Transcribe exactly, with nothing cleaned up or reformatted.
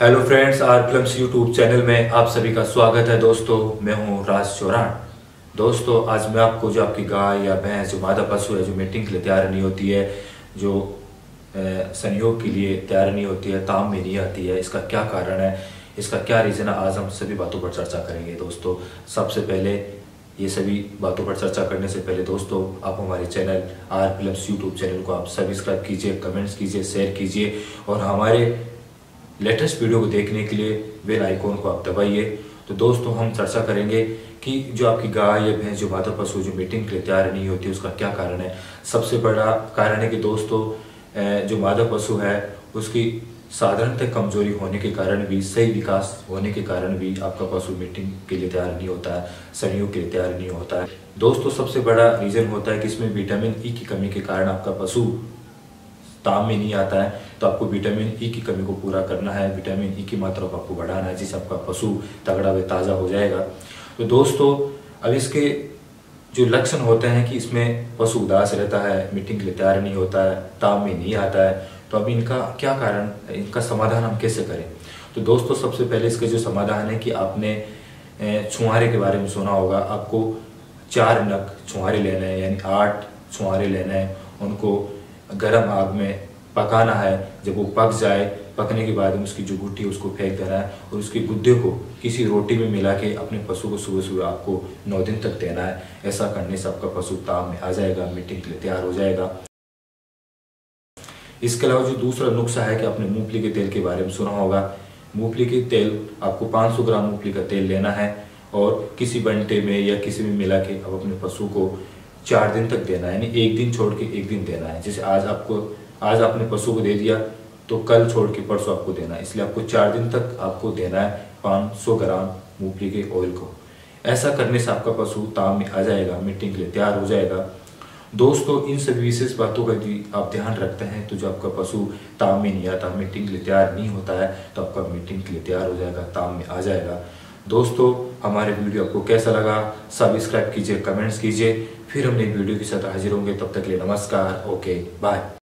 Hello friends, R Films YouTube channel में आप सभी का स्वागत है। दोस्तों, मैं हूं राज चौरान। दोस्तों, आज मैं आपको जो आपकी गाय या भैंस जो मादा पशु है, जो मीटिंग के लिए तैयार नहीं होती है, जो संयोग के लिए तैयार नहीं होती है, ताम में नहीं आती है, इसका क्या कारण है, इसका क्या रीज़न है, आज हम सभी बातों पर चर्चा करेंगे। दोस्तों, सबसे पहले ये सभी बातों पर चर्चा करने से पहले दोस्तों, आप हमारे channel R Films YouTube channel को आप सब्सक्राइब कीजिए, कमेंट्स कीजिए, शेयर कीजिए और हमारे लेटेस्ट वीडियो को देखने के लिए बेल आइकॉन को आप दबाइए। तो दोस्तों, हम चर्चा करेंगे कि जो आपकी गाय या भैंस जो मादा पशु जो मीटिंग के लिए तैयार नहीं होती, उसका क्या कारण है। सबसे बड़ा कारण है कि दोस्तों, जो मादा पशु है उसकी साधारणतः कमजोरी होने के कारण भी, सही विकास होने के कारण भी आपका पशु मीटिंग के लिए तैयार नहीं होता है, संयोग के लिए तैयार नहीं होता है। दोस्तों, सबसे बड़ा रीज़न होता है कि इसमें विटामिन ई की कमी के कारण आपका पशु ताम में नहीं आता है। तो आपको विटामिन ई की कमी को पूरा करना है, विटामिन ई की मात्रा को आपको बढ़ाना है, जिससे आपका पशु तगड़ा व ताज़ा हो जाएगा। तो दोस्तों, अब इसके जो लक्षण होते हैं कि इसमें पशु उदास रहता है, मीटिंग के लिए तैयार नहीं होता है, ताम में नहीं आता है, तो अब इनका क्या कारण, इनका समाधान हम कैसे करें। तो दोस्तों, सबसे पहले इसका जो समाधान है कि आपने छुहारे के बारे में सुना होगा। आपको चार नग छुहारे लेने हैं, यानी आठ छुहारे लेने हैं, उनको गर्म आग में पकाना है। जब वो पक जाए, पकने के बाद में उसकी जो गुट्टी उसको फेंक देना है और उसके गुद्दे को किसी रोटी में मिला के अपने पशु को सुबह सुबह आपको नौ दिन तक देना है। ऐसा करने से आपका पशु ताम में आ जाएगा, मीटिंग के लिए तैयार हो जाएगा। इसके अलावा जो दूसरा नुस्खा है कि आपने मूंगफली के तेल के बारे में सुना होगा। मूंगफली के तेल आपको पाँच सौ ग्राम मूंगफली का तेल लेना है और किसी बंटे में या किसी में मिला के अब अपने पशु को चार दिन तक देना है, यानी एक दिन छोड़ के एक दिन देना है। जैसे आज आपको आज आपने पशु को दे दिया तो कल छोड़ के परसों आपको देना है, इसलिए आपको चार दिन तक आपको देना है पाँच सौ ग्राम मूंगफली के ऑयल को। ऐसा करने से आपका पशु ताम में आ जाएगा, मीटिंग के लिए तैयार हो जाएगा। दोस्तों, इन सभी विशेष बातों का यदि आप ध्यान रखते हैं तो जो आपका पशु ताम में नहीं आता, मीटिंग के लिए तैयार नहीं होता है, तो आपका मीटिंग के लिए तैयार हो जाएगा, ताम में आ जाएगा। दोस्तों, हमारे वीडियो आपको कैसा लगा, सब्सक्राइब कीजिए, कमेंट्स कीजिए। फिर हम नई वीडियो के साथ हाजिर होंगे। तब तक के लिए नमस्कार, ओके, बाय।